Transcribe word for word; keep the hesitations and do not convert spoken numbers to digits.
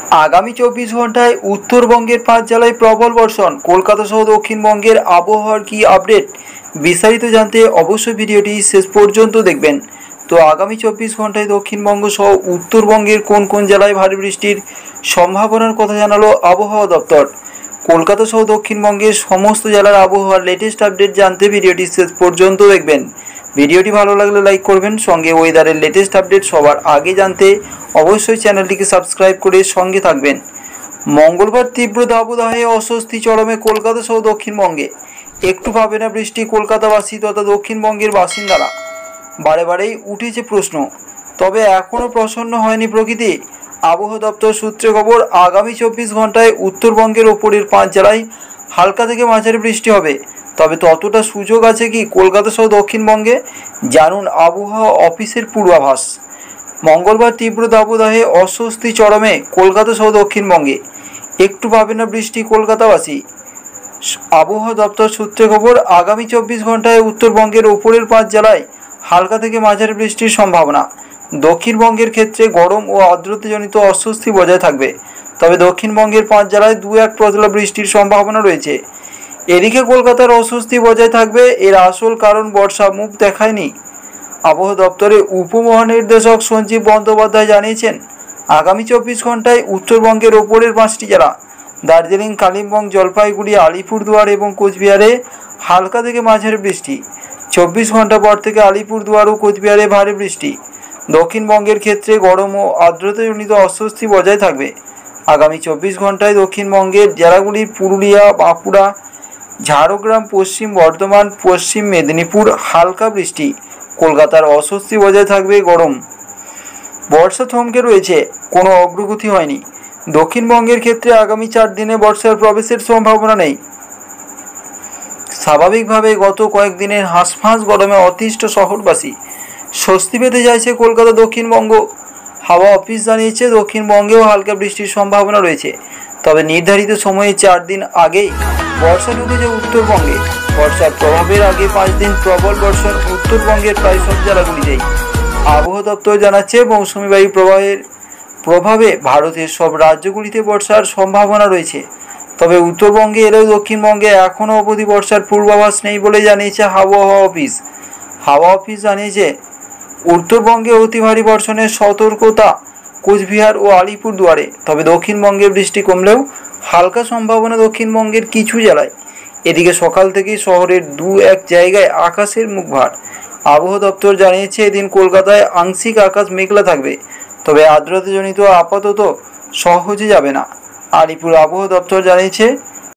আগামী চব্বিশ ঘন্টায় উত্তরবঙ্গের পাঁচ জেলায় প্রবল বর্ষণ। কলকাতা সহ দক্ষিণবঙ্গের আবহাওয়ার কী আপডেট, বিস্তারিত জানতে অবশ্যই ভিডিওটি শেষ পর্যন্ত দেখবেন। তো আগামী চব্বিশ ঘন্টায় দক্ষিণবঙ্গ সহ উত্তরবঙ্গের কোন কোন জেলায় ভারী বৃষ্টির সম্ভাবনার কথা জানালো আবহাওয়া দপ্তর। কলকাতা সহ দক্ষিণবঙ্গের সমস্ত জেলার আবহাওয়ার লেটেস্ট আপডেট জানতে ভিডিওটি শেষ পর্যন্ত দেখবেন। ভিডিওটি ভালো লাগলে লাইক করবেন, সঙ্গে ওয়েদারের লেটেস্ট আপডেট সবার আগে জানতে অবশ্যই চ্যানেলটিকে সাবস্ক্রাইব করে সঙ্গে থাকবেন। মঙ্গলবার তীব্র দাবদাহে অস্বস্তি চরমে কলকাতা সহ দক্ষিণবঙ্গে। একটু পাবে না বৃষ্টি কলকাতাবাসী তথা দক্ষিণবঙ্গের বাসিন্দারা। বারে বারেই উঠেছে প্রশ্ন, তবে এখনও প্রসন্ন হয়নি প্রকৃতি। আবহাওয়া দপ্তর সূত্রে খবর, আগামী চব্বিশ ঘন্টায় উত্তরবঙ্গের ওপরের পাঁচ জেলায় হালকা থেকে মাঝারি বৃষ্টি হবে। তবে ততটা সুযোগ আছে কি কলকাতা সহ দক্ষিণবঙ্গে? জানুন আবহাওয়া অফিসের পূর্বাভাস। মঙ্গলবার তীব্র দাবদাহে অস্বস্তি চরমে কলকাতা সহ দক্ষিণবঙ্গে। একটু পাবে না বৃষ্টি কলকাতাবাসী। আবহাওয়া দপ্তর সূত্রে খবর, আগামী চব্বিশ ঘন্টায় উত্তরবঙ্গের ওপরের পাঁচ জেলায় হালকা থেকে মাঝারি বৃষ্টির সম্ভাবনা। দক্ষিণবঙ্গের ক্ষেত্রে গরম ও আর্দ্রতাজনিত অস্বস্তি বজায় থাকবে। তবে দক্ষিণবঙ্গের পাঁচ জেলায় দু এক পশলা বৃষ্টির সম্ভাবনা রয়েছে। এদিকে কলকাতার অস্বস্তি বজায় থাকবে। এর আসল কারণ বর্ষা মুখ দেখায়নি। আবহাওয়া দপ্তরের উপমহানির্দেশক সঞ্জীব বন্দ্যোপাধ্যায় জানিয়েছেন, আগামী চব্বিশ ঘন্টায় উত্তরবঙ্গের ওপরের পাঁচটি জেলা দার্জিলিং, কালিম্পং, জলপাইগুড়ি, আলিপুরদুয়ার এবং কোচবিহারে হালকা থেকে মাঝারি বৃষ্টি। চব্বিশ ঘন্টা পর থেকে আলিপুরদুয়ার ও কোচবিহারে ভারী বৃষ্টি। দক্ষিণবঙ্গের ক্ষেত্রে গরম ও আর্দ্রতাজনিত অস্বস্তি বজায় থাকবে। আগামী চব্বিশ ঘন্টায় দক্ষিণবঙ্গের জেলাগুলি পুরুলিয়া, বাঁকুড়া, ঝাড়গ্রাম, পশ্চিম বর্ধমান, পশ্চিম মেদিনীপুর হালকা বৃষ্টি। কলকাতার অস্বস্তি বজায় থাকবে, গরম। বর্ষা থমকে রয়েছে, কোনো অগ্রগতি হয়নি। দক্ষিণবঙ্গের ক্ষেত্রে আগামী চার দিনে বর্ষার প্রবেশের সম্ভাবনা নেই। স্বাভাবিকভাবে গত কয়েকদিনের হাঁসফাঁস গরমে অতিষ্ঠ শহরবাসী। স্বস্তি পেতে চাইছে কলকাতা দক্ষিণবঙ্গ। হাওয়া অফিস জানিয়েছে, দক্ষিণবঙ্গেও হালকা বৃষ্টির সম্ভাবনা রয়েছে। তবে নির্ধারিত সময়ে চার দিন আগেই বর্ষা ঢুকেছে উত্তরবঙ্গে। বর্ষার প্রভাবের আগে পাঁচ দিন প্রবল বর্ষণ উত্তরবঙ্গের প্রায় সব জেলাগুলিতেই। আবহাওয়া দপ্তর জানাচ্ছে, মৌসুমি বায়ু প্রবাহের প্রভাবে ভারতের সব রাজ্যগুলিতে বর্ষার সম্ভাবনা রয়েছে। তবে উত্তরবঙ্গে এলেও দক্ষিণবঙ্গে এখনও অবধি বর্ষার পূর্বাভাস নেই বলে জানিয়েছে আবহাওয়া অফিস। হাওয়া অফিস জানিয়েছে, উত্তরবঙ্গে অতি ভারী বর্ষণের সতর্কতা কোচবিহার ও আলিপুরদুয়ারে। তবে দক্ষিণবঙ্গে বৃষ্টি কমলেও হালকা সম্ভাবনা দক্ষিণবঙ্গের কিছু জেলায়। এদিকে সকাল থেকেই শহরের দু এক জায়গায় আকাশের মুখ ভার। আবহাওয়া দপ্তর জানিয়েছে, এদিন কলকাতায় আংশিক আকাশ মেঘলা থাকবে। তবে আর্দ্রতাজনিত আপাতত সহজে যাবে না। আলিপুর আবহাওয়া দপ্তর জানিয়েছে,